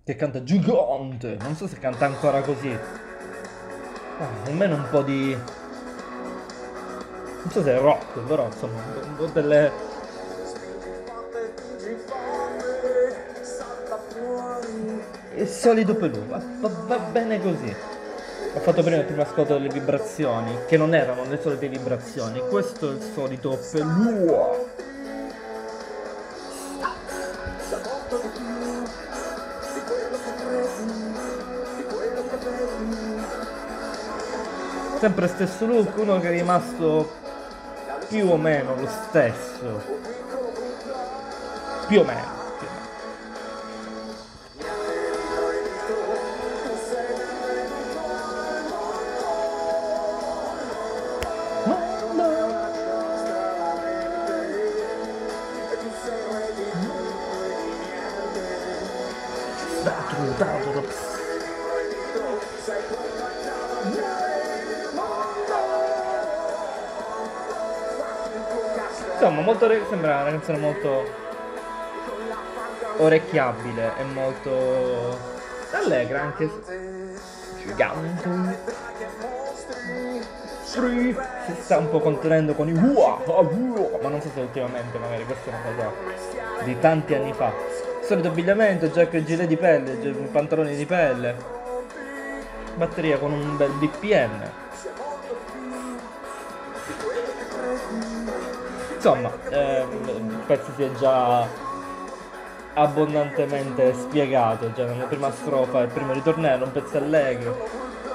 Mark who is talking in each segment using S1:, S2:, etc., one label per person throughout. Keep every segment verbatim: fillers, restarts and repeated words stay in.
S1: che canta gigante, non so se canta ancora così. Ah, almeno un po' di... non so se è rock, però insomma, un po' delle... il solito Pelù, va, va, va bene così. Ho fatto prima il primo ascolto delle vibrazioni, che non erano le solite vibrazioni, questo è il solito Pelù. Sempre stesso look, uno che è rimasto più o meno lo stesso. Più o meno. Più o meno. Insomma, molto sembra una canzone molto orecchiabile e molto allegra anche gigante. Si sta un po' contenendo con i uah, uah, ma non so se ultimamente, magari questa è una cosa di tanti anni fa. Solito abbigliamento, giacca e gilet di pelle, pantaloni di pelle, batteria con un bel B P M. Insomma, ehm, il pezzo si è già abbondantemente spiegato, già nella prima strofa, il primo ritornello, un pezzo allegro.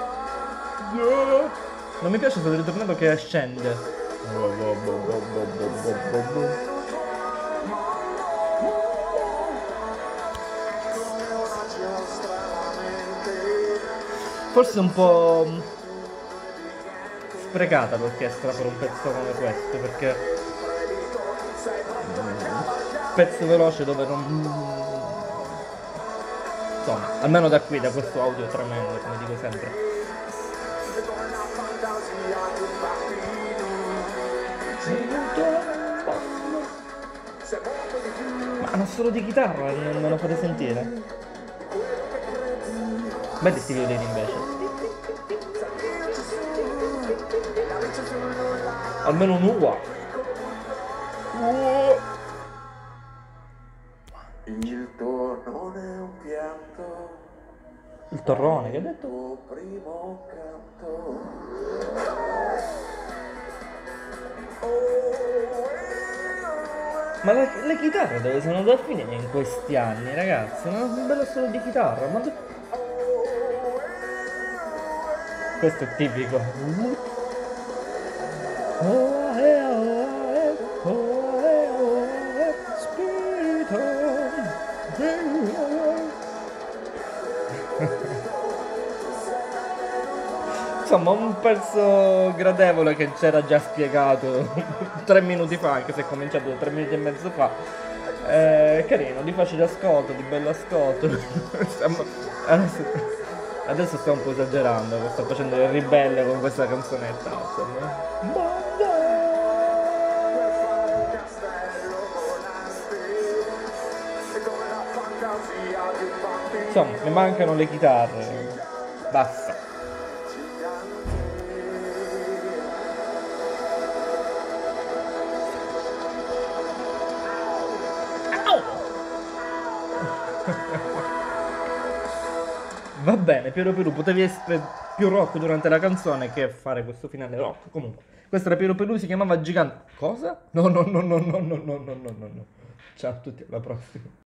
S1: Non mi piace solo il ritornello che scende. Forse un po' sprecata l'orchestra per un pezzo come questo, perché un pezzo veloce dove non... insomma, almeno da qui, da questo audio tremendo, come dico sempre. Ma non solo di chitarra, non me lo fate sentire? Belli sti violini invece. Almeno un uva.
S2: Il torrone è un pianto.
S1: Il torrone, che hai detto?
S2: Il primo canto.
S1: Ma la, le chitarre dove sono da finire in questi anni, ragazzi? Non è un bello solo di chitarra, ma... do... questo è tipico. Insomma, un pezzo gradevole che c'era già spiegato tre minuti fa, anche se è cominciato tre minuti e mezzo fa. Eh, carino, di facile ascolto, di bello ascolto. adesso, adesso sto un po' esagerando, sto facendo il ribelle con questa canzonetta, insomma. Insomma, mi mancano le chitarre. Basta. Va bene, Piero Pelù, potevi essere più rock durante la canzone che fare questo finale rock. Comunque, questo era Piero Pelù, si chiamava Gigante. Cosa? No, no, no, no, no, no, no, no, no, no. Ciao a tutti, alla prossima.